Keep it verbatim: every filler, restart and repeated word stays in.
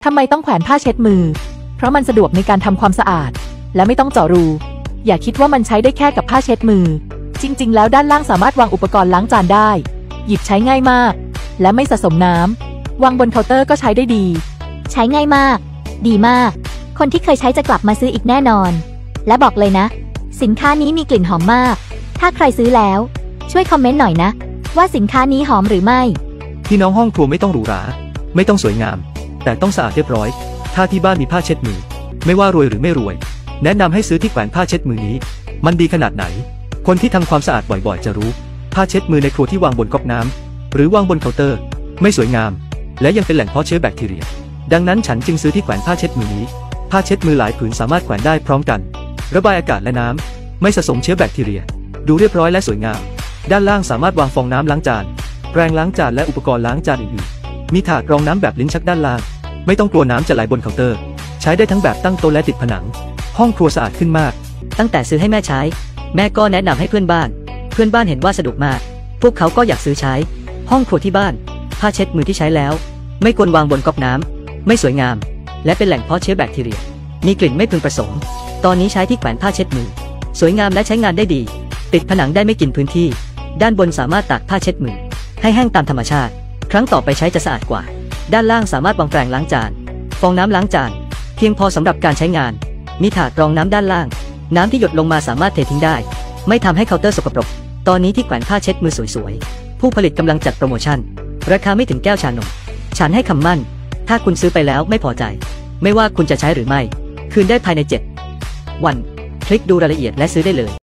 ทำไมต้องแขวนผ้าเช็ดมือเพราะมันสะดวกในการทำความสะอาดและไม่ต้องเจาะรูอย่าคิดว่ามันใช้ได้แค่กับผ้าเช็ดมือจริงๆแล้วด้านล่างสามารถวางอุปกรณ์ล้างจานได้หยิบใช้ง่ายมากและไม่สะสมน้ำวางบนเคาน์เตอร์ก็ใช้ได้ดีใช้ง่ายมากดีมากคนที่เคยใช้จะกลับมาซื้ออีกแน่นอนและบอกเลยนะสินค้านี้มีกลิ่นหอมมากถ้าใครซื้อแล้วช่วยคอมเมนต์หน่อยนะว่าสินค้านี้หอมหรือไม่พี่น้องห้องครัวไม่ต้องหรูหราไม่ต้องสวยงามแต่ต้องสะอาดเรียบร้อยถ้าที่บ้านมีผ้าเช็ดมือไม่ว่ารวยหรือไม่รวยแนะนำให้ซื้อที่แขวนผ้าเช็ดมือนี้มันดีขนาดไหนคนที่ทำความสะอาดบ่อยๆจะรู้ผ้าเช็ดมือในครัวที่วางบนก๊อกน้ำหรือวางบนเคาน์เตอร์ไม่สวยงามและยังเป็นแหล่งเพาะเชื้อแบคทีเรียดังนั้นฉันจึงซื้อที่แขวนผ้าเช็ดมือนี้ผ้าเช็ดมือหลายผืนสามารถแขวนได้พร้อมกันระบายอากาศและน้ำไม่สะสมเชื้อแบคทีเรียดูเรียบร้อยและสวยงามด้านล่างสามารถวางฟองน้ำล้างจานแปรงล้างจานและอุปกรณ์ล้างจานอื่นๆมีถาดรองน้ำแบบลิ้นชักด้านล่างไม่ต้องกลัวน้ำจะไหลบนเคาน์เตอร์ใช้ได้ทั้งแบบตั้งโต๊ะและติดผนังห้องครัวสะอาดขึ้นมากตั้งแต่ซื้อให้แม่ใช้แม่ก็แนะนำให้เพื่อนบ้านเพื่อนบ้านเห็นว่าสะดวกมากพวกเขาก็อยากซื้อใช้ห้องครัวที่บ้านผ้าเช็ดมือที่ใช้แล้วไม่ควรวางบนก๊อกน้ำไม่สวยงามและเป็นแหล่งเพาะเชื้อแบคทีเรียมีกลิ่นไม่พึงประสงค์ตอนนี้ใช้ที่แขวนผ้าเช็ดมือสวยงามและใช้งานได้ดีติดผนังได้ไม่กินพื้นที่ด้านบนสามารถตากผ้าเช็ดมือให้แห้งตามธรรมชาติครั้งต่อไปใช้จะสะอาดกว่าด้านล่างสามารถวางแปรงล้างจานฟองน้ำล้างจานเพียงพอสำหรับการใช้งานมีถาดรองน้ำด้านล่างน้ำที่หยดลงมาสามารถเททิ้งได้ไม่ทำให้เคาน์เตอร์สกปรกตอนนี้ที่แขวนผ้าเช็ดมือสวยๆผู้ผลิตกำลังจัดโปรโมชั่นราคาไม่ถึงแก้วชานมฉันให้คำมั่นถ้าคุณซื้อไปแล้วไม่พอใจไม่ว่าคุณจะใช้หรือไม่คืนได้ภายในเจ็ดวันคลิกดูรายละเอียดและซื้อได้เลย